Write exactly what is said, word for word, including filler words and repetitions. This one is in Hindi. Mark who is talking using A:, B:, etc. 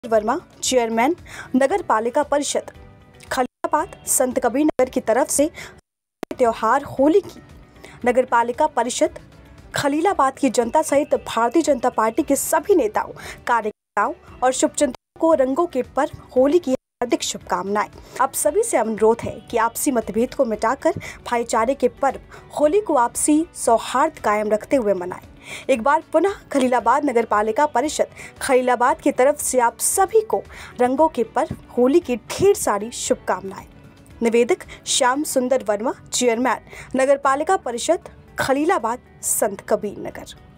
A: वर्मा, चेयरमैन नगर पालिका परिषद खलीलाबाद, संत कबीर नगर की तरफ से त्योहार होली की नगर पालिका परिषद खलीलाबाद की जनता सहित भारतीय जनता पार्टी के सभी नेताओं, कार्यकर्ताओं और शुभचिंतकों को रंगों के पर्व होली की हार्दिक शुभकामनाएं। आप सभी से अनुरोध है कि आपसी मतभेद को मिटाकर भाईचारे के पर्व होली को आपसी सौहार्द कायम रखते हुए मनाएं। एक बार पुनः खलीलाबाद नगर पालिका परिषद खलीलाबाद की तरफ से आप सभी को रंगों के पर्व होली की ढेर सारी शुभकामनाएं। निवेदक श्याम सुंदर वर्मा, चेयरमैन नगर पालिका परिषद खलीलाबाद, संत कबीर नगर।